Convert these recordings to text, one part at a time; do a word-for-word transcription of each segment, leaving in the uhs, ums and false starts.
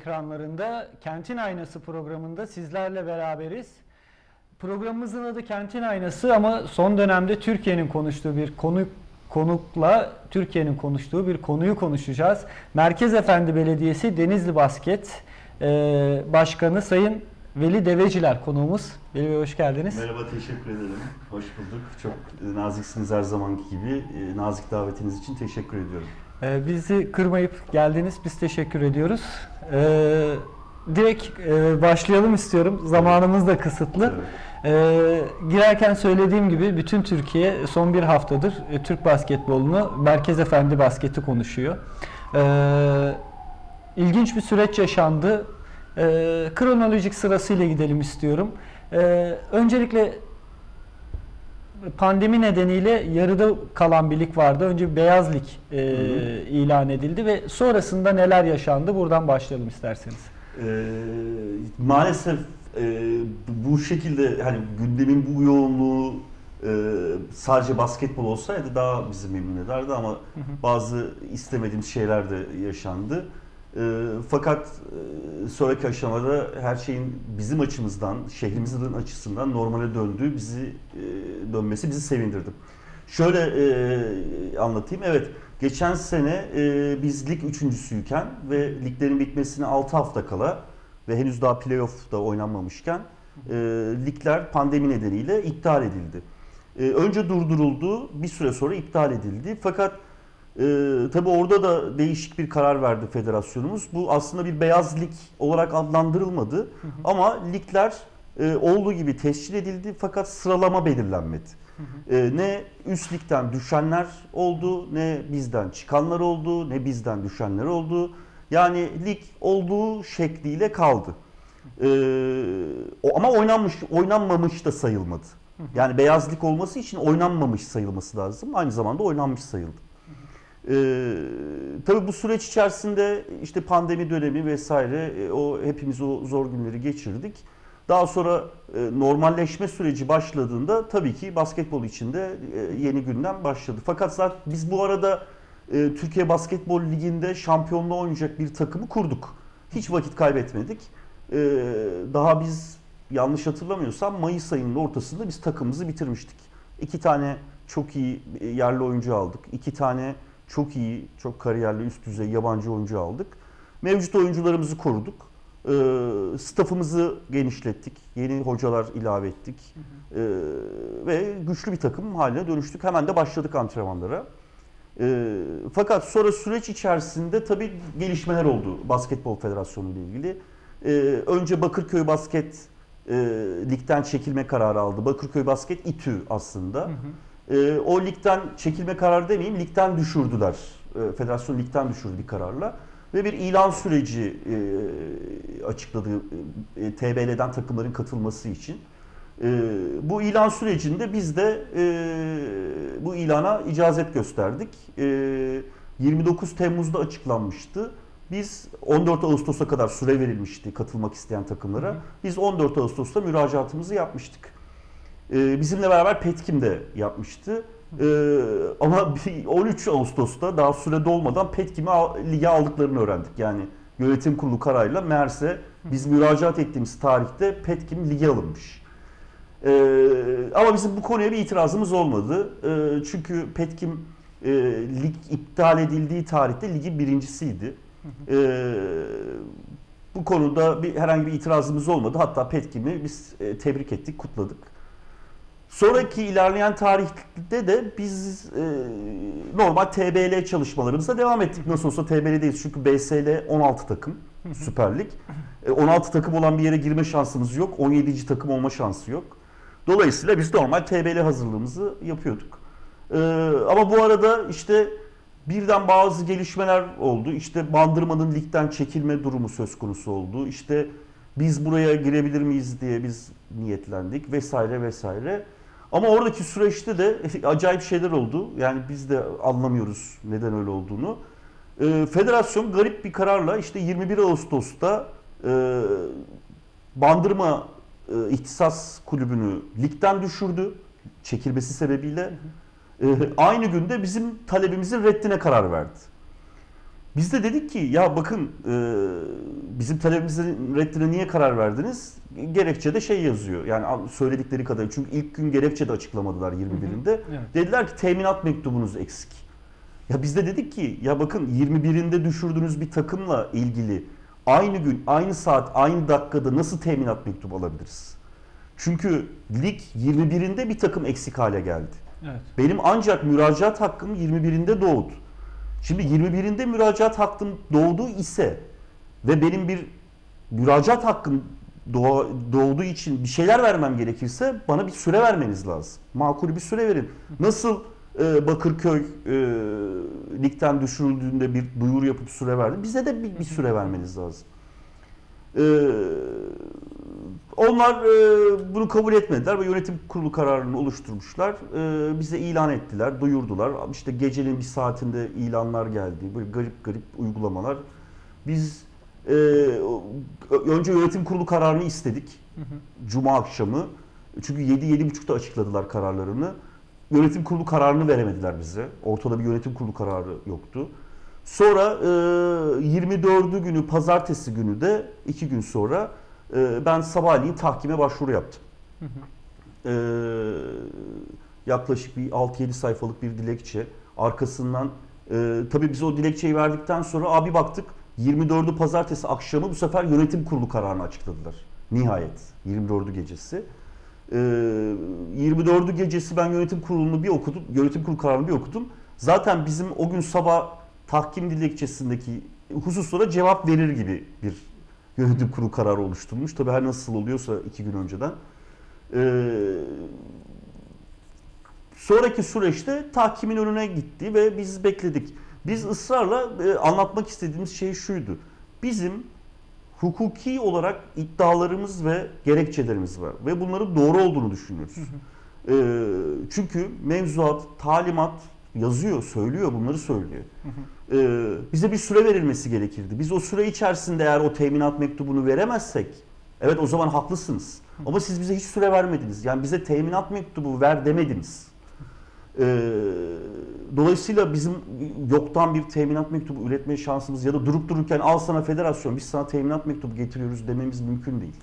ekranlarında Kentin Aynası programında sizlerle beraberiz. Programımızın adı Kentin Aynası ama son dönemde Türkiye'nin konuştuğu bir konu konukla Türkiye'nin konuştuğu bir konuyu konuşacağız. Merkez Efendi Belediyesi Denizli Basket e, Başkanı Sayın Veli Deveciler konuğumuz. Veli Bey hoş geldiniz. Merhaba, teşekkür ederim. Hoş bulduk. Çok naziksiniz her zamanki gibi. Nazik davetiniz için teşekkür ediyorum. E, bizi kırmayıp geldiniz. Biz teşekkür ediyoruz. E, direkt e, başlayalım istiyorum. Zamanımız da kısıtlı. Evet. Ee, girerken söylediğim gibi bütün Türkiye son bir haftadır e, Türk basketbolunu, Merkez Efendi basketi konuşuyor. Ee, ilginç bir süreç yaşandı. Ee, kronolojik sırasıyla gidelim istiyorum. Ee, öncelikle pandemi nedeniyle yarıda kalan bir lig vardı. Önce bir Beyaz Lig e, ilan edildi ve sonrasında neler yaşandı? Buradan başlayalım isterseniz. Ee, maalesef Ee, bu şekilde hani gündemin bu yoğunluğu e, sadece basketbol olsaydı daha bizi memnun ederdi ama hı hı. bazı istemediğimiz şeyler de yaşandı. E, fakat e, sonraki aşamada her şeyin bizim açımızdan, şehrimizin açısından normale döndüğü, bizi e, dönmesi bizi sevindirdi. Şöyle e, anlatayım. Evet, geçen sene e, biz lig üçüncüsüyken ve liglerin bitmesine altı hafta kala ve henüz daha playoff da oynanmamışken e, ligler pandemi nedeniyle iptal edildi. E, önce durduruldu, bir süre sonra iptal edildi. Fakat e, tabii orada da değişik bir karar verdi federasyonumuz. Bu aslında bir beyaz lig olarak adlandırılmadı. Hı hı. Ama ligler e, olduğu gibi tescil edildi fakat sıralama belirlenmedi. Hı hı. E, ne üst ligden düşenler oldu, ne bizden çıkanlar oldu, ne bizden düşenler oldu. Yani lig olduğu şekliyle kaldı. Ee, ama oynanmış, oynanmamış da sayılmadı. Yani beyaz lig olması için oynanmamış sayılması lazım. Aynı zamanda oynanmış sayıldı. Ee, tabii bu süreç içerisinde işte pandemi dönemi vesaire, o hepimiz o zor günleri geçirdik. Daha sonra e, normalleşme süreci başladığında tabii ki basketbol için de e, yeni gündem başladı. Fakat zaten biz bu arada Türkiye Basketbol Ligi'nde şampiyonluğu oynayacak bir takımı kurduk. Hiç vakit kaybetmedik. Daha biz yanlış hatırlamıyorsam Mayıs ayının ortasında biz takımımızı bitirmiştik. İki tane çok iyi yerli oyuncu aldık. İki tane çok iyi, çok kariyerli üst düzey yabancı oyuncu aldık. Mevcut oyuncularımızı koruduk. Staffımızı genişlettik. Yeni hocalar ilave ettik. Hı hı. Ve güçlü bir takım haline dönüştük. Hemen de başladık antrenmanlara. E, fakat sonra süreç içerisinde tabii gelişmeler oldu Basketbol Federasyonu ile ilgili. E, önce Bakırköy Basket e, ligden çekilme kararı aldı. Bakırköy Basket İTÜ aslında. Hı hı. E, o ligden çekilme kararı demeyeyim, ligden düşürdüler. E, Federasyon ligden düşürdü bir kararla. Ve bir ilan süreci e, açıkladı e, T B L'den takımların katılması için. E, bu ilan sürecinde biz de e, bu ilana icazet gösterdik. E, yirmi dokuz Temmuz'da açıklanmıştı. Biz on dört Ağustos'a kadar süre verilmişti katılmak isteyen takımlara. Biz on dört Ağustos'ta müracaatımızı yapmıştık. E, bizimle beraber Petkim de yapmıştı. E, ama on üç Ağustos'ta daha süre dolmadan Petkim'i lige aldıklarını öğrendik. Yani yönetim kurulu kararıyla meğerse biz müracaat ettiğimiz tarihte Petkim lige alınmış. Ee, ama bizim bu konuya bir itirazımız olmadı. Ee, çünkü Petkim e, lig iptal edildiği tarihte ligin birincisiydi. Ee, bu konuda bir, herhangi bir itirazımız olmadı. Hatta Petkim'i biz e, tebrik ettik, kutladık. Sonraki ilerleyen tarihte de biz e, normal T B L çalışmalarımıza devam ettik. Nasıl olsa T B L'deyiz çünkü B S L on altı takım, Süper Lig. E, on altı takım olan bir yere girme şansımız yok. on yedinci takım olma şansı yok. Dolayısıyla biz normal T B L hazırlığımızı yapıyorduk. Ee, ama bu arada işte birden bazı gelişmeler oldu. İşte Bandırma'nın ligden çekilme durumu söz konusu oldu. İşte biz buraya girebilir miyiz diye biz niyetlendik vesaire vesaire. Ama oradaki süreçte de acayip şeyler oldu. Yani biz de anlamıyoruz neden öyle olduğunu. Ee, federasyon garip bir kararla işte yirmi bir Ağustos'ta e, Bandırma e, İhtisas Kulübü'nü ligden düşürdü çekilmesi sebebiyle. E, aynı günde bizim talebimizin reddine karar verdi. Biz de dedik ki ya bakın e, bizim talebimizin reddine niye karar verdiniz? Gerekçede şey yazıyor. Yani söyledikleri kadar. Çünkü ilk gün gerekçe de açıklamadılar yirmi birinde. Evet. Dediler ki teminat mektubunuz eksik. Ya biz de dedik ki ya bakın yirmi birinde düşürdüğünüz bir takımla ilgili aynı gün, aynı saat, aynı dakikada nasıl teminat mektubu alabiliriz? Çünkü lig yirmi birinde bir takım eksik hale geldi. Evet. Benim ancak müracaat hakkım yirmi birinde doğdu. Şimdi yirmi birinde müracaat hakkım doğdu ise ve benim bir müracaat hakkım doğduğu için bir şeyler vermem gerekirse bana bir süre vermeniz lazım. Makul bir süre verin. Nasıl e, Bakırköy e, ligden düşürüldüğünde bir duyuru yapıp süre verdi. Bize de bir, bir süre vermeniz lazım. E, onlar e, bunu kabul etmediler ve yönetim kurulu kararını oluşturmuşlar. E, bize ilan ettiler, duyurdular. İşte gecenin bir saatinde ilanlar geldi. Böyle garip garip uygulamalar. Biz e, önce yönetim kurulu kararını istedik. Hı hı. Cuma akşamı. Çünkü yedi yedi buçukta açıkladılar kararlarını. Yönetim kurulu kararını veremediler bize. Ortada bir yönetim kurulu kararı yoktu. Sonra e, yirmi dördü günü pazartesi günü de iki gün sonra e, ben sabahleyin tahkime başvuru yaptım. Hı hı. E, yaklaşık bir altı yedi sayfalık bir dilekçe. Arkasından e, tabii biz o dilekçeyi verdikten sonra abi baktık yirmi dördü pazartesi akşamı bu sefer yönetim kurulu kararını açıkladılar. Nihayet yirmi dördü gecesi. E, yirmi dördü gecesi ben yönetim kurulunu bir okudum. Yönetim kurulu kararını bir okudum. Zaten bizim o gün sabah tahkim dilekçesindeki hususlara cevap verir gibi bir yönetim kurulu kararı oluşturulmuş. Tabii her nasıl oluyorsa iki gün önceden. Ee, sonraki süreçte tahkimin önüne gitti ve biz bekledik. Biz ısrarla e, anlatmak istediğimiz şey şuydu. Bizim hukuki olarak iddialarımız ve gerekçelerimiz var ve bunların doğru olduğunu düşünüyoruz. Hı hı. E, çünkü mevzuat, talimat yazıyor, söylüyor, bunları söylüyor. Hı hı. Ee, bize bir süre verilmesi gerekirdi. Biz o süre içerisinde eğer o teminat mektubunu veremezsek, evet o zaman haklısınız. Hı. Ama siz bize hiç süre vermediniz. Yani bize teminat mektubu ver demediniz. Ee, dolayısıyla bizim yoktan bir teminat mektubu üretme şansımız ya da durup dururken al sana federasyon, biz sana teminat mektubu getiriyoruz dememiz mümkün değil.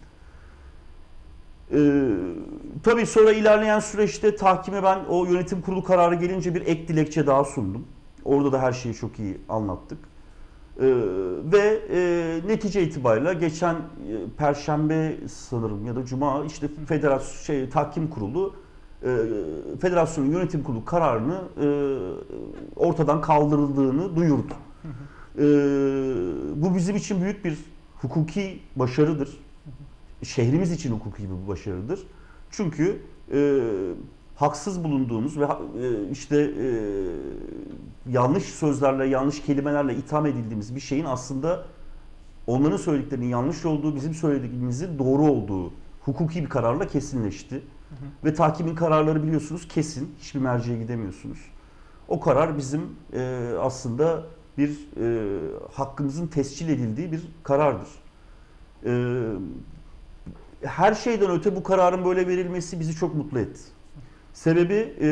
Ee, tabii sonra ilerleyen süreçte tahkime ben o yönetim kurulu kararı gelince bir ek dilekçe daha sundum. Orada da her şeyi çok iyi anlattık. Ee, ve e, netice itibariyle geçen e, Perşembe sanırım ya da Cuma işte federasyon şey tahkim kurulu e, federasyonun yönetim kurulu kararını e, ortadan kaldırıldığını duyurdu. Hı hı. E, bu bizim için büyük bir hukuki başarıdır. Şehrimiz için hukuki bir başarıdır. Çünkü e, haksız bulunduğumuz ve e, işte e, yanlış sözlerle, yanlış kelimelerle itham edildiğimiz bir şeyin aslında onların söylediklerinin yanlış olduğu, bizim söylediğimizin doğru olduğu hukuki bir kararla kesinleşti. Hı hı. Ve tahkimin kararları biliyorsunuz kesin, hiçbir merceğe gidemiyorsunuz. O karar bizim e, aslında bir e, hakkımızın tescil edildiği bir karardır. E, Her şeyden öte bu kararın böyle verilmesi bizi çok mutlu etti. Sebebi e,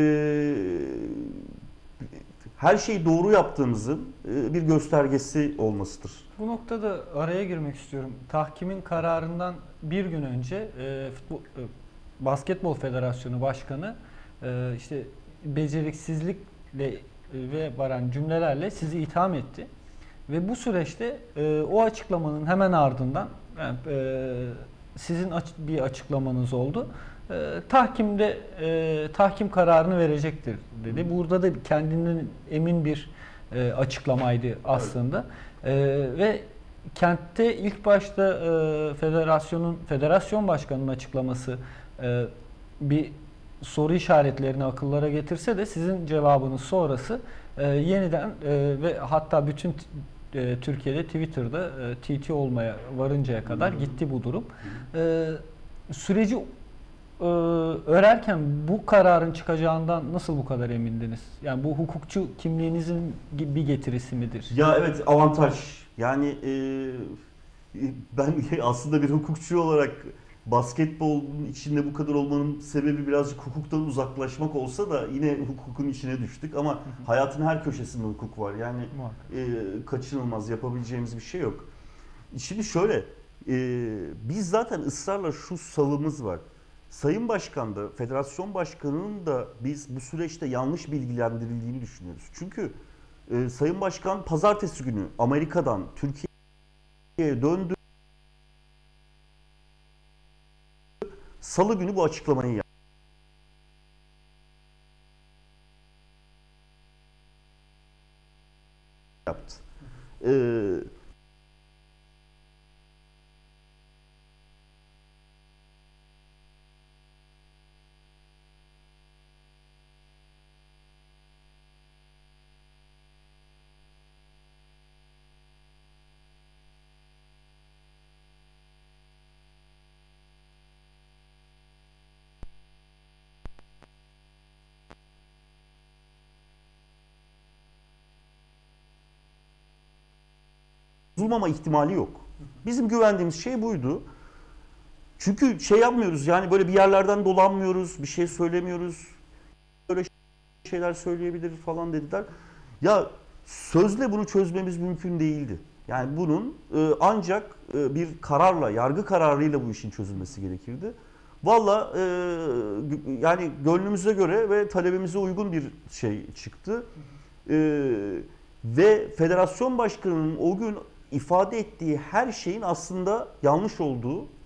her şeyi doğru yaptığımızın e, bir göstergesi olmasıdır. Bu noktada araya girmek istiyorum. Tahkimin kararından bir gün önce e, futbol, e, Basketbol Federasyonu Başkanı e, işte beceriksizlikle e, ve varan cümlelerle sizi itham etti. Ve bu süreçte e, o açıklamanın hemen ardından yani, e, sizin bir açıklamanız oldu. E, tahkimde e, tahkim kararını verecektir dedi. Burada da kendinden emin bir e, açıklamaydı aslında. E, ve kentte ilk başta e, federasyonun federasyon başkanının açıklaması e, bir soru işaretlerini akıllara getirse de sizin cevabınız sonrası e, yeniden e, ve hatta bütün e, Türkiye'de Twitter'da e, T T olmaya varıncaya kadar gitti bu durum. E, süreci e, örerken bu kararın çıkacağından nasıl bu kadar emindiniz? Yani bu hukukçu kimliğinizin bir getirisi midir? Ya evet, avantaj. Yani e, ben aslında bir hukukçu olarak basketbolun içinde bu kadar olmanın sebebi birazcık hukuktan uzaklaşmak olsa da yine hukukun içine düştük ama hayatın her köşesinde hukuk var. Yani e, kaçınılmaz, yapabileceğimiz bir şey yok. Şimdi şöyle, e, biz zaten ısrarla şu savımız var. Sayın Başkan da, Federasyon Başkanı'nın da biz bu süreçte yanlış bilgilendirildiğini düşünüyoruz. Çünkü e, Sayın Başkan pazartesi günü Amerika'dan Türkiye'ye döndü. Salı günü bu açıklamayı yaptı. Ee, bozulmama ihtimali yok. Bizim güvendiğimiz şey buydu. Çünkü şey yapmıyoruz, yani böyle bir yerlerden dolanmıyoruz, bir şey söylemiyoruz. Böyle şeyler söyleyebilir falan dediler. Ya sözle bunu çözmemiz mümkün değildi. Yani bunun e, ancak e, bir kararla, yargı kararıyla bu işin çözülmesi gerekirdi. Valla e, yani gönlümüze göre ve talebimize uygun bir şey çıktı. E, ve Federasyon Başkanı'nın o gün ifade ettiği her şeyin aslında yanlış olduğu e,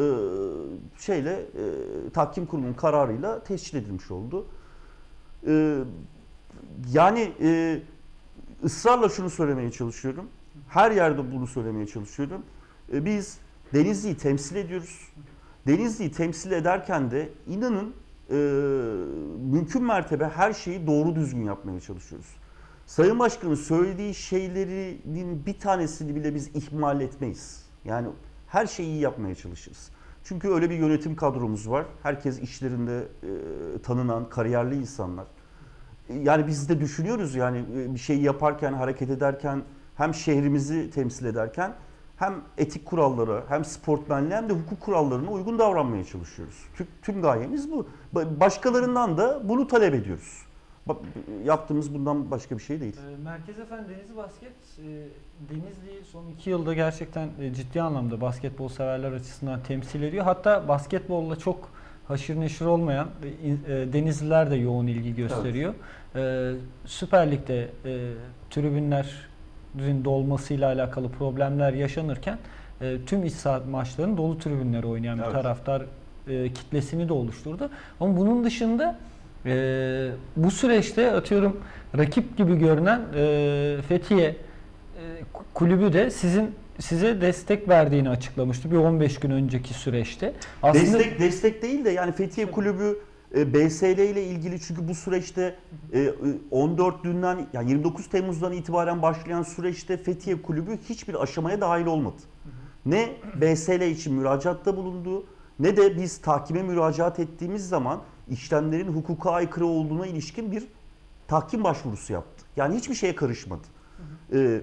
şeyle e, tahkim kurulunun kararıyla tescil edilmiş oldu. E, yani e, ısrarla şunu söylemeye çalışıyorum. Her yerde bunu söylemeye çalışıyorum. E, biz Denizli'yi temsil ediyoruz. Denizli'yi temsil ederken de inanın e, mümkün mertebe her şeyi doğru düzgün yapmaya çalışıyoruz. Sayın Başkan'ın söylediği şeylerin bir tanesini bile biz ihmal etmeyiz. Yani her şeyi iyi yapmaya çalışırız. Çünkü öyle bir yönetim kadromuz var. Herkes işlerinde e, tanınan, kariyerli insanlar. Yani biz de düşünüyoruz, yani bir şey yaparken, hareket ederken, hem şehrimizi temsil ederken hem etik kurallara, hem sportmenliğe hem de hukuk kurallarına uygun davranmaya çalışıyoruz. Tüm, tüm gayemiz bu. Başkalarından da bunu talep ediyoruz. Yaptığımız bundan başka bir şey değil. Merkez Efendi Denizli Basket, Denizli'yi son iki yılda gerçekten ciddi anlamda basketbol severler açısından temsil ediyor. Hatta basketbolla çok haşır neşir olmayan Denizliler de yoğun ilgi gösteriyor. Evet. Süper Lig'de tribünlerin dolmasıyla alakalı problemler yaşanırken tüm iç saha maçlarının dolu tribünleri oynayan bir evet. taraftar kitlesini de oluşturdu. Ama bunun dışında Ee, bu süreçte atıyorum rakip gibi görünen e, Fethiye e, kulübü de sizin size destek verdiğini açıklamıştı bir on beş gün önceki süreçte. Aslında destek destek değil de yani Fethiye kulübü e, B S L ile ilgili, çünkü bu süreçte e, on dört dünden yani yirmi dokuz Temmuz'dan itibaren başlayan süreçte Fethiye kulübü hiçbir aşamaya dahil olmadı. Ne B S L için müracaatta bulundu, ne de biz tahkime müracaat ettiğimiz zaman işlemlerin hukuka aykırı olduğuna ilişkin bir tahkim başvurusu yaptı. Yani hiçbir şeye karışmadı. Hı hı. Ee,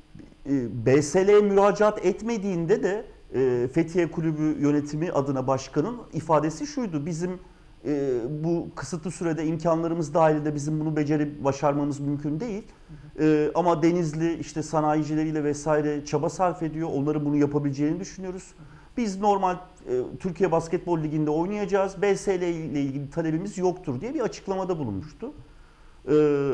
e, B S L'ye müracaat etmediğinde de e, Fethiye Kulübü yönetimi adına başkanın ifadesi şuydu: bizim e, bu kısıtlı sürede imkanlarımız dahilinde bizim bunu becerip başarmamız mümkün değil. Hı hı. E, ama Denizli işte sanayicileriyle vesaire çaba sarf ediyor. Onların bunu yapabileceğini düşünüyoruz. Hı hı. Biz normal e, Türkiye Basketbol Ligi'nde oynayacağız. B S L ile ilgili talebimiz yoktur diye bir açıklamada bulunmuştu. Ee,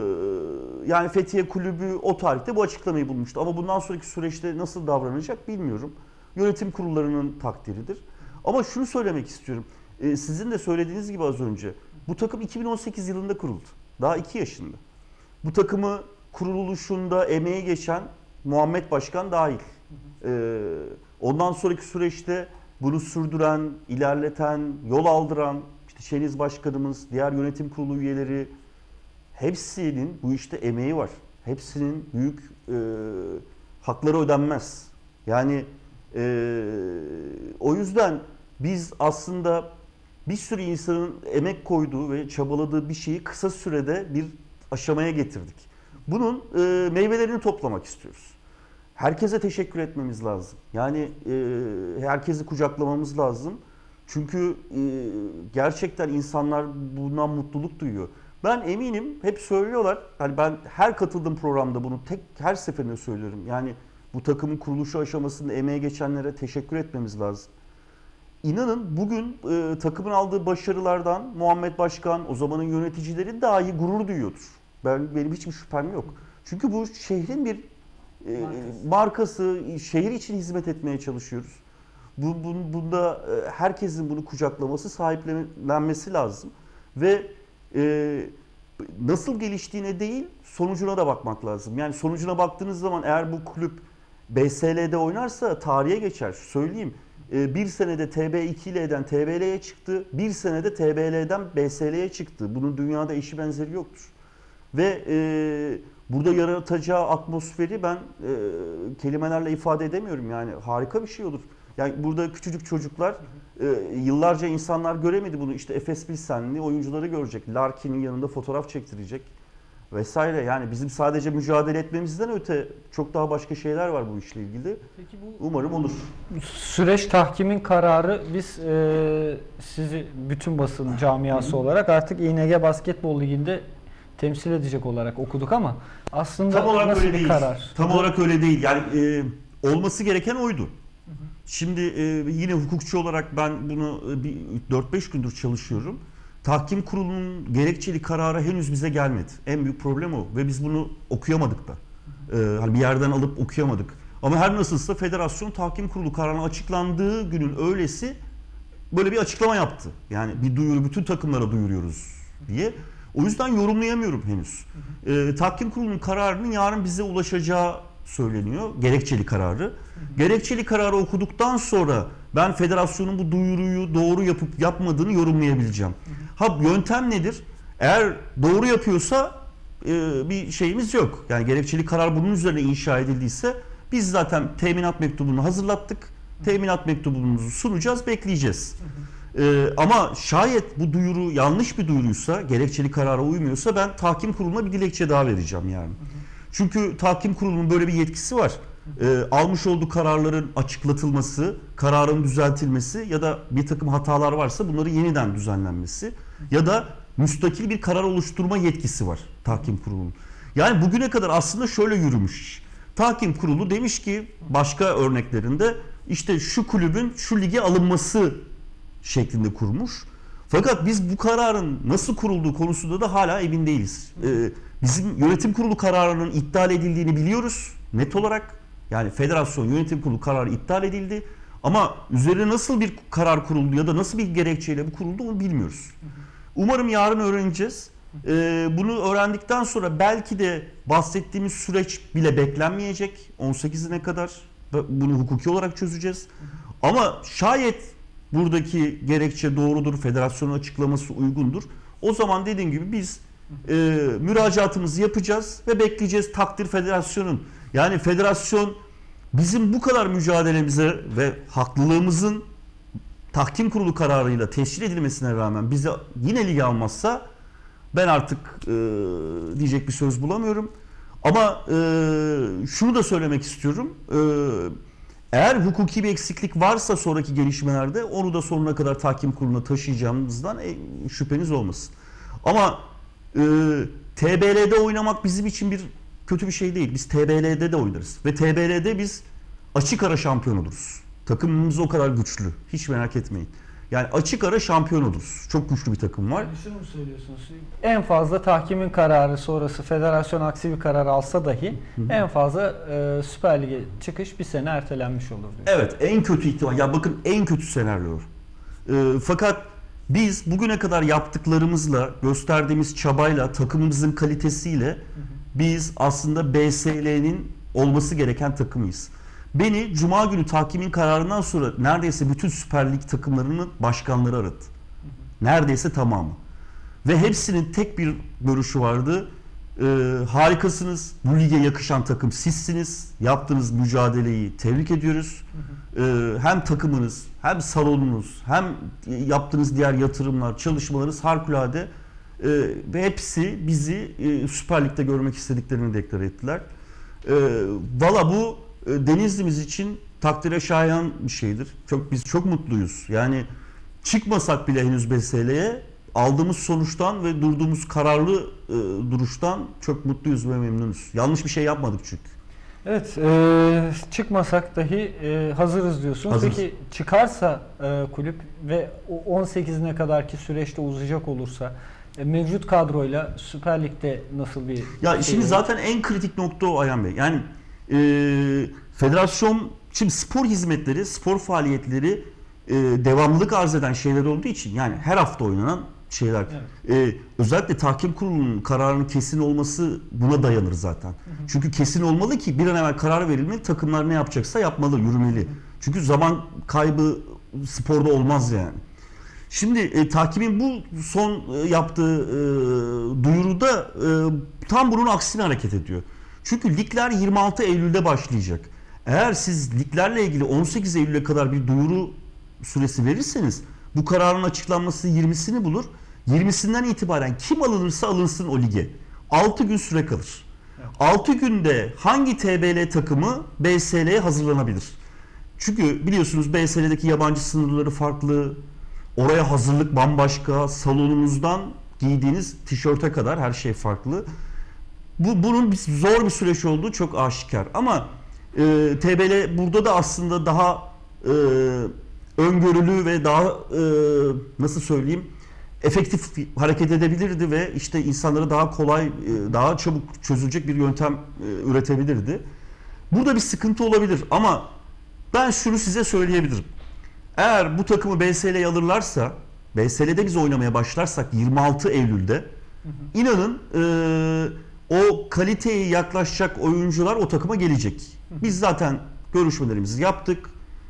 yani Fethiye Kulübü o tarihte bu açıklamayı bulmuştu. Ama bundan sonraki süreçte nasıl davranacak bilmiyorum. Yönetim kurullarının takdiridir. Ama şunu söylemek istiyorum. Ee, sizin de söylediğiniz gibi az önce bu takım iki bin on sekiz yılında kuruldu. Daha iki yaşında. Bu takımı kuruluşunda emeği geçen Muhammed Başkan dahil. Ee, ondan sonraki süreçte bunu sürdüren, ilerleten, yol aldıran işte Şeniz Başkanımız, diğer yönetim kurulu üyeleri, hepsinin bu işte emeği var. Hepsinin büyük e, hakları ödenmez. Yani e, o yüzden biz aslında bir sürü insanın emek koyduğu ve çabaladığı bir şeyi kısa sürede bir aşamaya getirdik. Bunun e, meyvelerini toplamak istiyoruz. Herkese teşekkür etmemiz lazım. Yani e, herkesi kucaklamamız lazım. Çünkü e, gerçekten insanlar bundan mutluluk duyuyor. Ben eminim, hep söylüyorlar. Hani ben her katıldığım programda bunu tek her seferinde söylüyorum. Yani bu takımın kuruluşu aşamasında emeğe geçenlere teşekkür etmemiz lazım. İnanın bugün e, takımın aldığı başarılardan Muhammed Başkan, o zamanın yöneticileri dahi gurur duyuyordur. Ben benim hiçbir şüphem yok. Çünkü bu şehrin bir e, markası. markası, şehir için hizmet etmeye çalışıyoruz. Bu, bu, bunda e, herkesin bunu kucaklaması, sahiplenmesi lazım. Ve e, nasıl geliştiğine değil, sonucuna da bakmak lazım. Yani sonucuna baktığınız zaman eğer bu kulüp B S L'de oynarsa tarihe geçer. Söyleyeyim. Bir senede T B iki ile eden T B L'ye çıktı. Bir senede T B L'den B S L'ye çıktı. Bunun dünyada eşi benzeri yoktur. Ve e, burada yaratacağı atmosferi ben e, kelimelerle ifade edemiyorum. Yani harika bir şey olur. Yani burada küçücük çocuklar, e, yıllarca insanlar göremedi bunu. İşte Efes Pilsenli oyuncuları görecek. Larkin'in yanında fotoğraf çektirecek. Vesaire. Yani bizim sadece mücadele etmemizden öte çok daha başka şeyler var bu işle ilgili. Peki bu umarım olur. Süreç tahkimin kararı biz e, sizi bütün basın camiası olarak artık İ N G Basketbol Ligi'nde temsil edecek olarak okuduk ama aslında tam olarak nasıl öyle bir değil. karar? Tam bu... olarak öyle değil. Yani e, olması gereken oydu. Hı hı. Şimdi e, yine hukukçu olarak ben bunu bir dört beş gündür çalışıyorum. Tahkim kurulunun gerekçeli kararı henüz bize gelmedi. En büyük problem o ve biz bunu okuyamadık da. Ee, hani bir yerden alıp okuyamadık. Ama her nasılsa federasyon tahkim kurulu kararının açıklandığı günün öğlesi böyle bir açıklama yaptı. Yani bir duyuru, bütün takımlara duyuruyoruz diye. O yüzden yorumlayamıyorum henüz. Ee, tahkim kurulunun kararının yarın bize ulaşacağı söyleniyor. Gerekçeli kararı. Gerekçeli kararı okuduktan sonra ben federasyonun bu duyuruyu doğru yapıp yapmadığını yorumlayabileceğim. Ha, yöntem nedir? Eğer doğru yapıyorsa e, bir şeyimiz yok. Yani gerekçeli karar bunun üzerine inşa edildiyse biz zaten teminat mektubunu hazırlattık. Teminat mektubumuzu sunacağız, bekleyeceğiz. E, ama şayet bu duyuru yanlış bir duyuruysa, gerekçeli karara uymuyorsa ben tahkim kuruluna bir dilekçe daha vereceğim yani. Çünkü tahkim kurulunun böyle bir yetkisi var. E, almış olduğu kararların açıklatılması, kararın düzeltilmesi ya da bir takım hatalar varsa bunları yeniden düzenlenmesi ya da müstakil bir karar oluşturma yetkisi var tahkim kurulunun. Yani bugüne kadar aslında şöyle yürümüş. Tahkim kurulu demiş ki başka örneklerinde işte şu kulübün şu lige alınması şeklinde kurmuş. Fakat biz bu kararın nasıl kurulduğu konusunda da hala emin değiliz. E, bizim yönetim kurulu kararının iptal edildiğini biliyoruz net olarak. Yani federasyon yönetim kurulu kararı iptal edildi. Ama üzerine nasıl bir karar kuruldu ya da nasıl bir gerekçeyle bu kuruldu onu bilmiyoruz. Umarım yarın öğreneceğiz. Ee, bunu öğrendikten sonra belki de bahsettiğimiz süreç bile beklenmeyecek. on sekizine kadar bunu hukuki olarak çözeceğiz. Ama şayet buradaki gerekçe doğrudur, federasyonun açıklaması uygundur. O zaman dediğim gibi biz e, müracaatımızı yapacağız ve bekleyeceğiz takdir federasyonun. Yani federasyon bizim bu kadar mücadelemize ve haklılığımızın tahkim kurulu kararıyla tescil edilmesine rağmen bize yine lige almazsa ben artık e, diyecek bir söz bulamıyorum. Ama e, şunu da söylemek istiyorum. E, eğer hukuki bir eksiklik varsa sonraki gelişmelerde onu da sonuna kadar tahkim kuruluna taşıyacağımızdan e, şüpheniz olmasın. Ama e, T B L'de oynamak bizim için bir kötü bir şey değil. Biz T B L'de de oynarız. Ve T B L'de biz açık ara şampiyon oluruz. Takımımız o kadar güçlü. Hiç merak etmeyin. Yani açık ara şampiyon oluruz. Çok güçlü bir takım var. Yani şunu mu söylüyorsunuz? En fazla tahkimin kararı sonrası federasyon aksi bir karar alsa dahi hı hı. en fazla e, Süper Lig'e çıkış bir sene ertelenmiş olur diyor. Evet, en kötü ihtimal. Ya bakın en kötü senaryo. E, fakat biz bugüne kadar yaptıklarımızla, gösterdiğimiz çabayla, takımımızın kalitesiyle hı hı. biz aslında B S L'nin olması gereken takımıyız. Beni Cuma günü tahkimin kararından sonra neredeyse bütün Süper Lig takımlarının başkanları aradı. Neredeyse tamamı. Ve hepsinin tek bir görüşü vardı. Ee, harikasınız, bu lige yakışan takım sizsiniz. Yaptığınız mücadeleyi tebrik ediyoruz. Ee, hem takımınız, hem salonunuz, hem yaptığınız diğer yatırımlar, çalışmalarınız harikulade. Ee, ve hepsi bizi e, Süper Lig'de görmek istediklerini deklar ettiler. Ee, Valla bu Denizli'miz için takdire şayan bir şeydir. Çok biz çok mutluyuz. Yani çıkmasak bile henüz B S L'ye aldığımız sonuçtan ve durduğumuz kararlı e, duruştan çok mutluyuz ve memnunuz. Yanlış bir şey yapmadık çünkü. Evet, e, çıkmasak dahi e, hazırız diyorsunuz. Hazırız. Peki çıkarsa e, kulüp ve o on sekizine kadarki süreçte uzayacak olursa e, mevcut kadroyla Süper Lig'de nasıl bir Ya şey şimdi olur? zaten en kritik nokta o Ayhan Bey. Yani e, federasyon, şimdi spor hizmetleri, spor faaliyetleri e, devamlılık arz eden şeyler olduğu için, yani her hafta oynanan şeyler. Evet. E, özellikle tahkim kurulunun kararının kesin olması buna dayanır zaten. Hı hı. Çünkü kesin olmalı ki bir an evvel karar verilmeli, takımlar ne yapacaksa yapmalı, yürümeli. Hı hı. Çünkü zaman kaybı sporda olmaz yani. Şimdi e, takimin bu son e, yaptığı e, duyuruda e, tam bunun aksine hareket ediyor. Çünkü ligler yirmi altı Eylül'de başlayacak. Eğer siz liglerle ilgili on sekiz Eylül'e kadar bir duyuru süresi verirseniz bu kararın açıklanması yirmisini bulur. yirmisinden itibaren kim alınırsa alınsın o lige altı gün süre kalır. Evet. altı günde hangi T B L takımı B S L'ye hazırlanabilir? Çünkü biliyorsunuz B S L'deki yabancı sınırları farklı. Oraya hazırlık bambaşka. Salonunuzdan giydiğiniz tişörte kadar her şey farklı. Bu bunun bir, zor bir süreç olduğu çok aşikar. Ama e, T B L burada da aslında daha e, öngörülü ve daha e, nasıl söyleyeyim, efektif hareket edebilirdi ve işte insanlara daha kolay, e, daha çabuk çözülecek bir yöntem e, üretebilirdi. Burada bir sıkıntı olabilir ama ben şunu size söyleyebilirim. Eğer bu takımı B S L'ye alırlarsa, B S L'de biz oynamaya başlarsak yirmi altı Eylül'de, hı hı, inanın e, o kaliteye yaklaşacak oyuncular o takıma gelecek. Hı hı. Biz zaten görüşmelerimizi yaptık.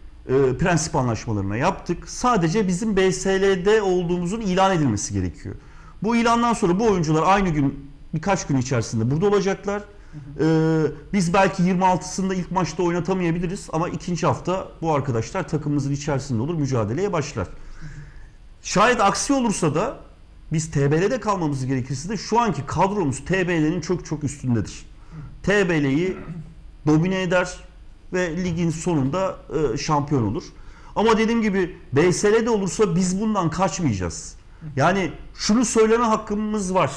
E, prensip anlaşmalarına yaptık. Sadece bizim B S L'de olduğumuzun ilan edilmesi gerekiyor. Bu ilandan sonra bu oyuncular aynı gün, birkaç gün içerisinde burada olacaklar. Hı hı. E, biz belki yirmi altısında ilk maçta oynatamayabiliriz ama ikinci hafta bu arkadaşlar takımımızın içerisinde olur, mücadeleye başlar. Hı hı. Şayet aksi olursa da biz T B L'de kalmamız gerekirse de şu anki kadromuz T B L'nin çok çok üstündedir. Hı hı. T B L'yi domine eder ve ligin sonunda e, şampiyon olur. Ama dediğim gibi B S L'de olursa biz bundan kaçmayacağız. Yani şunu söyleme hakkımız var.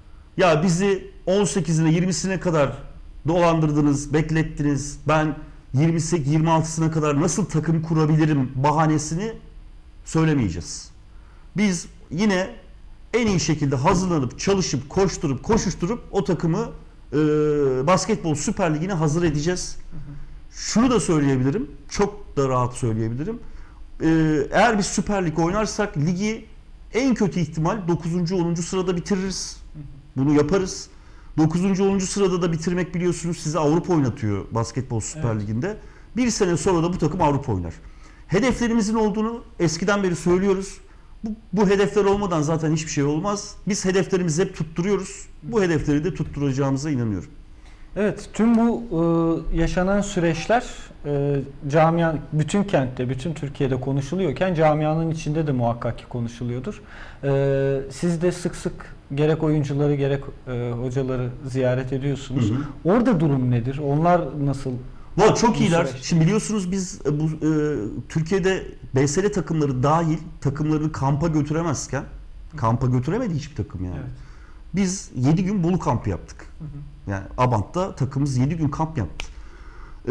Ya bizi on sekizine yirmisine kadar dolandırdınız, beklettiniz. Ben yirmi sekiz yirmi altısına kadar nasıl takım kurabilirim bahanesini söylemeyeceğiz. Biz yine en iyi şekilde hazırlanıp, çalışıp, koşturup, koşuşturup o takımı e, Basketbol Süper Ligi'ne hazır edeceğiz. Hı hı. Şunu da söyleyebilirim, çok da rahat söyleyebilirim. Ee, eğer biz Süper Lig oynarsak ligi en kötü ihtimal dokuzuncu onuncu sırada bitiririz. Bunu yaparız. dokuzuncu onuncu sırada da bitirmek biliyorsunuz size Avrupa oynatıyor Basketbol Süper evet. Ligi'nde. Bir sene sonra da bu takım Avrupa oynar. Hedeflerimizin olduğunu eskiden beri söylüyoruz. Bu, bu hedefler olmadan zaten hiçbir şey olmaz. Biz hedeflerimizi hep tutturuyoruz. Bu hedefleri de tutturacağımıza inanıyorum. Evet, tüm bu e, yaşanan süreçler e, camia, bütün kentte, bütün Türkiye'de konuşuluyorken camianın içinde de muhakkak ki konuşuluyordur. E, siz de sık sık gerek oyuncuları gerek e, hocaları ziyaret ediyorsunuz. Hı hı. Orada durum nedir? Onlar nasıl? Valla çok iyiler. Süreç? Şimdi biliyorsunuz biz bu e, Türkiye'de B S L takımları dahil takımlarını kampa götüremezken, hı. kampa götüremedi hiçbir takım yani. Evet. Biz yedi gün Bolu kampı yaptık. Hı hı. Yani Abant'ta takımımız yedi gün kamp yaptı. Ee,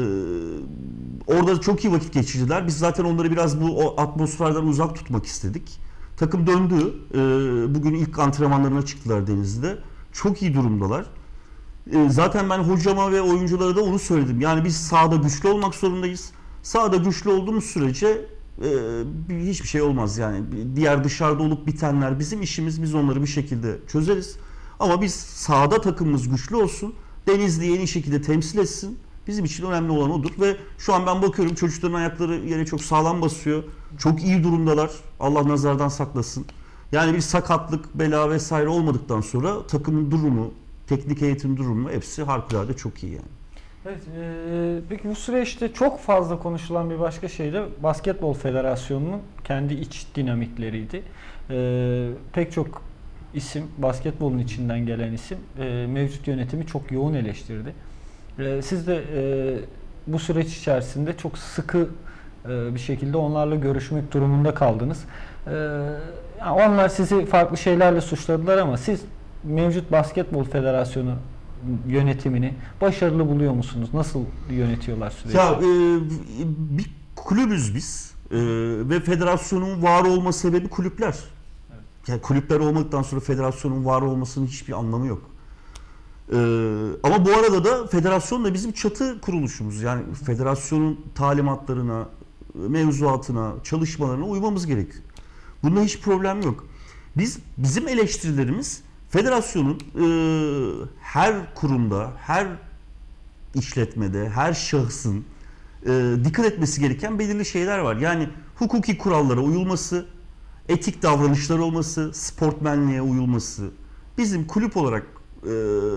orada çok iyi vakit geçirdiler. Biz zaten onları biraz bu o atmosferden uzak tutmak istedik. Takım döndü. Ee, bugün ilk antrenmanlarına çıktılar Denizli'de. Çok iyi durumdalar. Ee, zaten ben hocama ve oyunculara da onu söyledim. Yani biz sahada güçlü olmak zorundayız. Sahada güçlü olduğumuz sürece e, hiçbir şey olmaz yani. Diğer dışarıda olup bitenler bizim işimiz. Biz onları bir şekilde çözeriz. Ama biz sahada takımımız güçlü olsun. Denizli'yi en iyi şekilde temsil etsin. Bizim için önemli olan odur. Ve şu an ben bakıyorum çocukların ayakları yere çok sağlam basıyor. Çok iyi durumdalar. Allah nazardan saklasın. Yani bir sakatlık, bela vesaire olmadıktan sonra takımın durumu, teknik eğitim durumu hepsi harikulade çok iyi yani. Evet, e, peki bu süreçte çok fazla konuşulan bir başka şey de Basketbol Federasyonu'nun kendi iç dinamikleriydi. E, pek çok isim, basketbolun içinden gelen isim e, mevcut yönetimi çok yoğun eleştirdi. E, siz de e, bu süreç içerisinde çok sıkı e, bir şekilde onlarla görüşmek durumunda kaldınız. E, yani onlar sizi farklı şeylerle suçladılar ama siz mevcut Basketbol Federasyonu yönetimini başarılı buluyor musunuz? Nasıl yönetiyorlar süreci? Ya e, bir kulübüz biz e, ve federasyonun var olma sebebi kulüpler. Evet. Yani kulüpler olmadıktan sonra federasyonun var olmasının hiçbir anlamı yok. E, ama bu arada da federasyon da bizim çatı kuruluşumuz. Yani federasyonun talimatlarına, mevzuatına, çalışmalarına uymamız gerekiyor. Bunda hiç problem yok. Biz bizim eleştirilerimiz federasyonun e, her kurumda, her işletmede, her şahsın e, dikkat etmesi gereken belirli şeyler var. Yani hukuki kurallara uyulması, etik davranışlar olması, sportmenliğe uyulması. Bizim kulüp olarak e,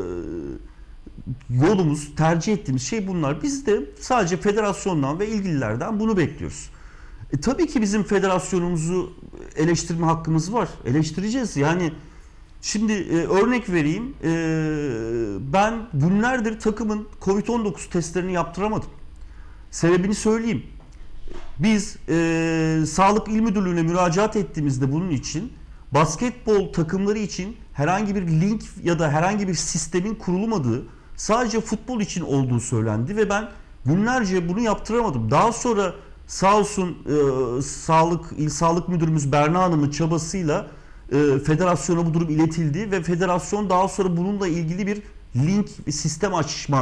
yolumuz, tercih ettiğimiz şey bunlar. Biz de sadece federasyondan ve ilgililerden bunu bekliyoruz. E, tabii ki bizim federasyonumuzu eleştirme hakkımız var. Eleştireceğiz. Yani şimdi e, örnek vereyim. E, ben günlerdir takımın kovid on dokuz testlerini yaptıramadım. Sebebini söyleyeyim. Biz e, Sağlık İl Müdürlüğü'ne müracaat ettiğimizde bunun için basketbol takımları için herhangi bir link ya da herhangi bir sistemin kurulmadığı, sadece futbol için olduğu söylendi ve ben günlerce bunu yaptıramadım. Daha sonra sağ olsun e, Sağlık İl Sağlık Müdürümüz Berna Hanım'ın çabasıyla e, federasyona bu durum iletildi ve federasyon daha sonra bununla ilgili bir link, bir sistem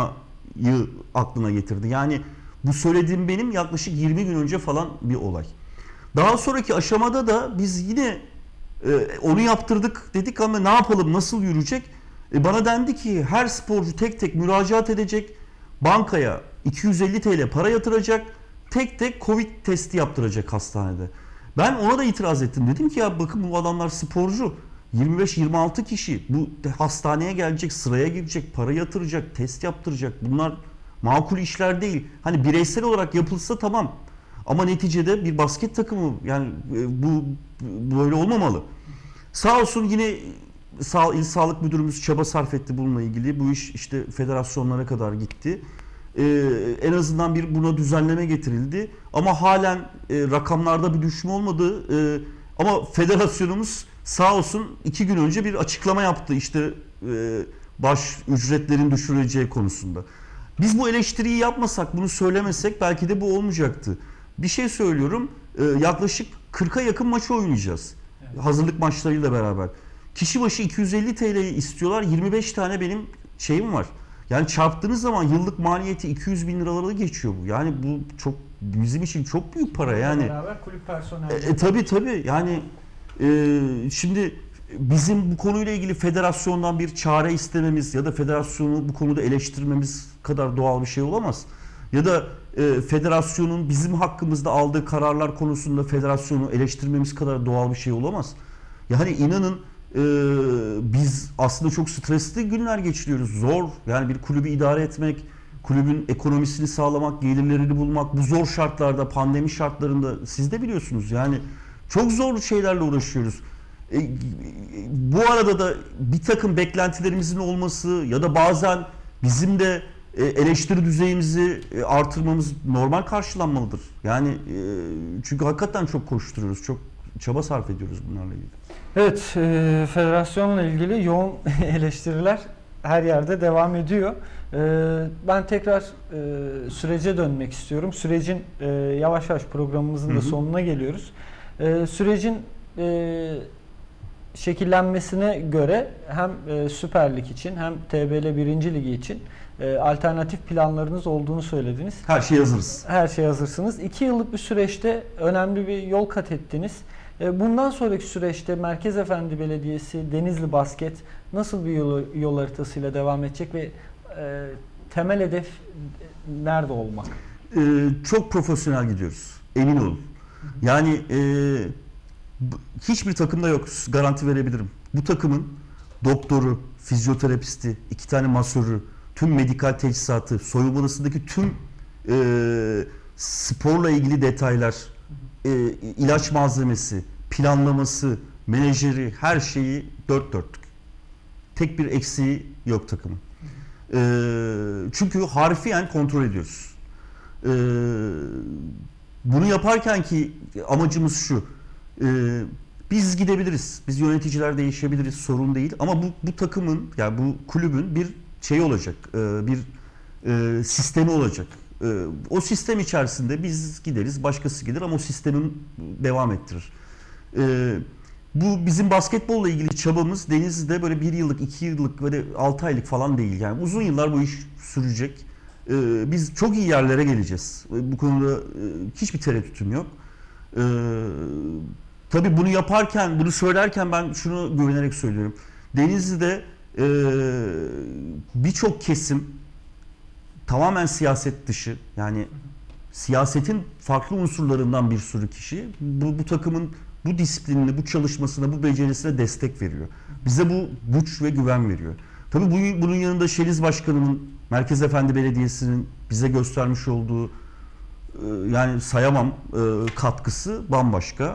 açmayı aklına getirdi. Yani bu söylediğim benim yaklaşık yirmi gün önce falan bir olay. Daha sonraki aşamada da biz yine e, onu yaptırdık dedik ama ne yapalım, nasıl yürüyecek? E, bana dendi ki her sporcu tek tek müracaat edecek, bankaya iki yüz elli TL para yatıracak, tek tek Covid testi yaptıracak hastanede. Ben ona da itiraz ettim. Dedim ki ya bakın bu adamlar sporcu. yirmi beş yirmi altı kişi bu hastaneye gelecek, sıraya girecek, para yatıracak, test yaptıracak. Bunlar makul işler değil. Hani bireysel olarak yapılsa tamam. Ama neticede bir basket takımı, yani bu böyle olmamalı. Sağ olsun yine Sağ, İl Sağlık Müdürümüz çaba sarf etti bununla ilgili. Bu iş işte federasyonlara kadar gitti. Ee, en azından bir buna düzenleme getirildi. Ama halen e, rakamlarda bir düşme olmadı. E, ama federasyonumuz sağ olsun iki gün önce bir açıklama yaptı. İşte e, baş ücretlerin düşürüleceği konusunda. Biz bu eleştiriyi yapmasak, bunu söylemesek belki de bu olmayacaktı. Bir şey söylüyorum, e, yaklaşık kırka yakın maçı oynayacağız. Evet. Hazırlık maçlarıyla beraber. Kişi başı iki yüz elli TL istiyorlar. yirmi beş tane benim şeyim var. Yani çarptığınız zaman yıllık maliyeti iki yüz bin liraları geçiyor bu. Yani bu çok bizim için çok büyük para yani. Beraber kulüp personeli. E, e, tabii tabii yani e, şimdi bizim bu konuyla ilgili federasyondan bir çare istememiz ya da federasyonu bu konuda eleştirmemiz kadar doğal bir şey olamaz. Ya da e, federasyonun bizim hakkımızda aldığı kararlar konusunda federasyonu eleştirmemiz kadar doğal bir şey olamaz. Yani inanın e, biz aslında çok stresli günler geçiriyoruz. Zor. Yani bir kulübü idare etmek, kulübün ekonomisini sağlamak, gelirlerini bulmak bu zor şartlarda, pandemi şartlarında siz de biliyorsunuz. Yani çok zor şeylerle uğraşıyoruz. E, bu arada da bir takım beklentilerimizin olması ya da bazen bizim de e, eleştiri düzeyimizi e, artırmamız normal karşılanmalıdır. Yani e, çünkü hakikaten çok koşturuyoruz, çok çaba sarf ediyoruz bunlarla ilgili. Evet, e, federasyonla ilgili yoğun eleştiriler her yerde devam ediyor. E, ben tekrar e, sürece dönmek istiyorum. Sürecin e, yavaş yavaş programımızın da hı hı. sonuna geliyoruz. E, sürecin e, şekillenmesine göre hem e, Süper Lig için hem T B L birinci Ligi için e, alternatif planlarınız olduğunu söylediniz. Her şey hazırız. Her şey hazırsınız. İki yıllık bir süreçte önemli bir yol kat ettiniz. E, bundan sonraki süreçte Merkezefendi Belediyesi, Denizli Basket nasıl bir yol, yol haritasıyla devam edecek ve e, temel hedef nerede olmak? Ee, çok profesyonel gidiyoruz. Emin olun. Yani e, hiçbir takımda yok. Garanti verebilirim. Bu takımın doktoru, fizyoterapisti, iki tane masörü, tüm medikal teçhizatı, soyunma odasındaki tüm e, sporla ilgili detaylar, e, ilaç malzemesi, planlaması, menajeri, her şeyi dört dörtlük. Tek bir eksiği yok takımın. E, çünkü harfiyen kontrol ediyoruz. E, bunu yaparken ki amacımız şu. E, biz gidebiliriz. Biz yöneticiler değişebiliriz. Sorun değil. Ama bu, bu takımın, yani bu kulübün bir şey olacak. E, bir e, sistemi olacak. E, o sistem içerisinde biz gideriz. Başkası gider ama o sistemin devam ettirir. E, bu bizim basketbolla ilgili çabamız Denizli'de böyle bir yıllık, iki yıllık, böyle altı aylık falan değil. Yani uzun yıllar bu iş sürecek. E, biz çok iyi yerlere geleceğiz. E, bu konuda e, hiçbir tereddütüm yok. E, tabii bunu yaparken, bunu söylerken ben şunu güvenerek söylüyorum. Denizli'de e, birçok kesim tamamen siyaset dışı, yani siyasetin farklı unsurlarından bir sürü kişi bu, bu takımın bu disiplinine, bu çalışmasına, bu becerisine destek veriyor. Bize bu güç ve güven veriyor. Tabii bu, bunun yanında Şeliz Başkanı'nın, Merkez Efendi Belediyesi'nin bize göstermiş olduğu, yani sayamam, katkısı bambaşka.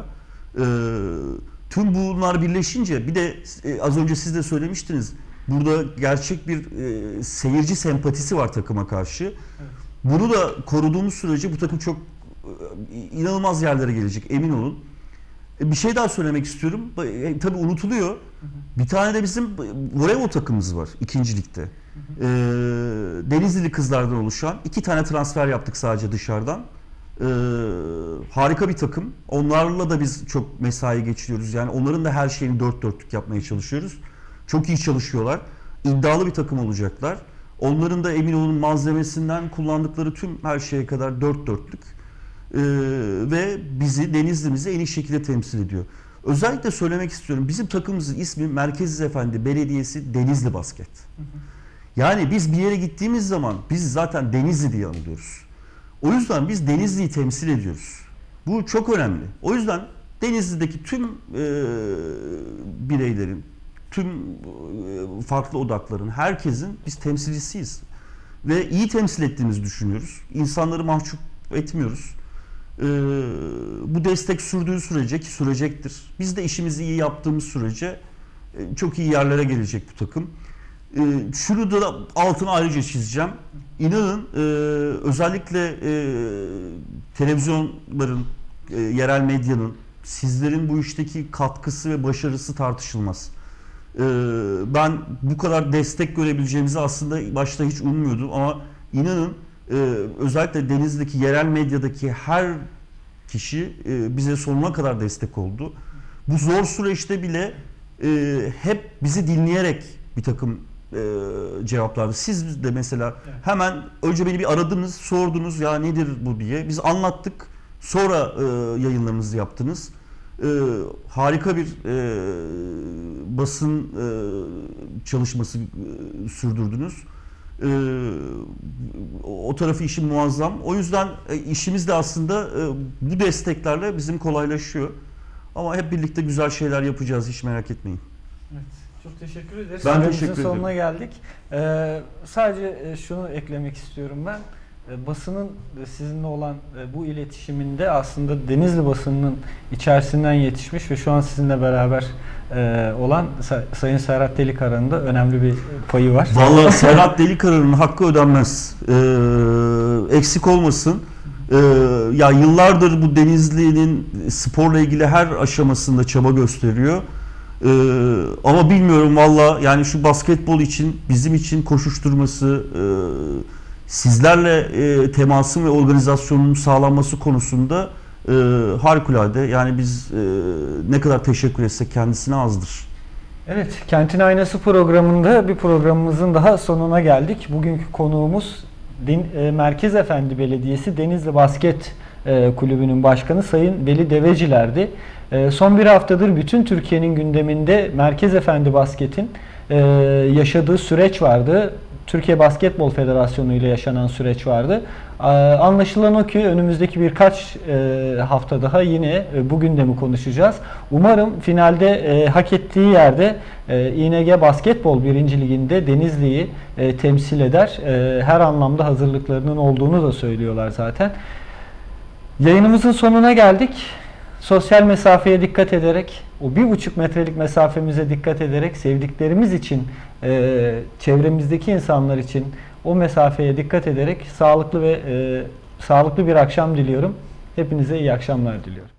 Tüm bunlar birleşince, bir de az önce siz de söylemiştiniz, burada gerçek bir seyirci sempatisi var takıma karşı. Evet. Bunu da koruduğumuz sürece bu takım çok inanılmaz yerlere gelecek, emin olun. Bir şey daha söylemek istiyorum. E, tabii unutuluyor. Hı hı. Bir tane de bizim voleybol takımımız var ikinci ligde. Hı hı. E, Denizlili kızlardan oluşan iki tane transfer yaptık sadece dışarıdan. E, harika bir takım. Onlarla da biz çok mesai geçiriyoruz. Yani onların da her şeyini dört dörtlük yapmaya çalışıyoruz. Çok iyi çalışıyorlar. İddialı bir takım olacaklar. Onların da emin olun malzemesinden kullandıkları tüm her şeye kadar dört dörtlük. Ee, ve bizi, Denizli'mizi en iyi şekilde temsil ediyor. Özellikle söylemek istiyorum, bizim takımımızın ismi Merkez Efendi Belediyesi Denizli Basket. Hı hı. Yani biz bir yere gittiğimiz zaman biz zaten Denizli diye anılıyoruz. O yüzden biz Denizli'yi temsil ediyoruz. Bu çok önemli. O yüzden Denizli'deki tüm e, bireylerin, tüm e, farklı odakların, herkesin biz temsilcisiyiz. Ve iyi temsil ettiğimizi düşünüyoruz. İnsanları mahcup etmiyoruz. Ee, bu destek sürdüğü sürece, ki sürecektir. Biz de işimizi iyi yaptığımız sürece e, çok iyi yerlere gelecek bu takım. E, şunu da altını ayrıca çizeceğim. İnanın e, özellikle e, televizyonların, e, yerel medyanın, sizlerin bu işteki katkısı ve başarısı tartışılmaz. E, ben bu kadar destek görebileceğimizi aslında başta hiç ummuyordum ama inanın Ee, özellikle Denizli'deki yerel medyadaki her kişi e, bize sonuna kadar destek oldu. Bu zor süreçte bile e, hep bizi dinleyerek bir takım e, cevaplardı. Siz de mesela evet. Hemen önce beni bir aradınız, sordunuz ya nedir bu diye. Biz anlattık, sonra e, yayınlarınızı yaptınız. E, harika bir e, basın e, çalışması e, sürdürdünüz. Ee, o tarafı işin muazzam. O yüzden e, işimiz de aslında e, bu desteklerle bizim kolaylaşıyor. Ama hep birlikte güzel şeyler yapacağız, hiç merak etmeyin. Evet, çok teşekkür ederiz. Ben teşekkür ederim. Sonuna geldik. Ee, sadece şunu eklemek istiyorum ben. Basının sizinle olan bu iletişiminde aslında Denizli basınının içerisinden yetişmiş ve şu an sizinle beraber olan Sayın Serhat Delikara'nın da önemli bir payı var. Vallahi Serhat Delikara'nın hakkı ödenmez. Ee, eksik olmasın. Ee, ya yıllardır bu Denizli'nin sporla ilgili her aşamasında çaba gösteriyor. Ee, ama bilmiyorum valla, yani şu basketbol için, bizim için koşuşturması, e, sizlerle e, temasın ve organizasyonun sağlanması konusunda e, harikulade. Yani biz e, ne kadar teşekkür etsek kendisine azdır. Evet, Kentin Aynası programında bir programımızın daha sonuna geldik. Bugünkü konuğumuz Den e, Merkez Efendi Belediyesi Denizli Basket e, Kulübü'nün başkanı Sayın Veli Deveciler'di. E, son bir haftadır bütün Türkiye'nin gündeminde Merkez Efendi Basket'in e, yaşadığı süreç vardı. Türkiye Basketbol Federasyonu ile yaşanan süreç vardı. Anlaşılan o ki önümüzdeki birkaç hafta daha yine bu gündemi konuşacağız. Umarım finalde hak ettiği yerde İ N G Basketbol birinci Ligi'nde Denizli'yi temsil eder. Her anlamda hazırlıklarının olduğunu da söylüyorlar zaten. Yayınımızın sonuna geldik. Sosyal mesafeye dikkat ederek, o bir buçuk metrelik mesafemize dikkat ederek, sevdiklerimiz için, e, çevremizdeki insanlar için o mesafeye dikkat ederek sağlıklı ve e, sağlıklı bir akşam diliyorum. Hepinize iyi akşamlar diliyorum.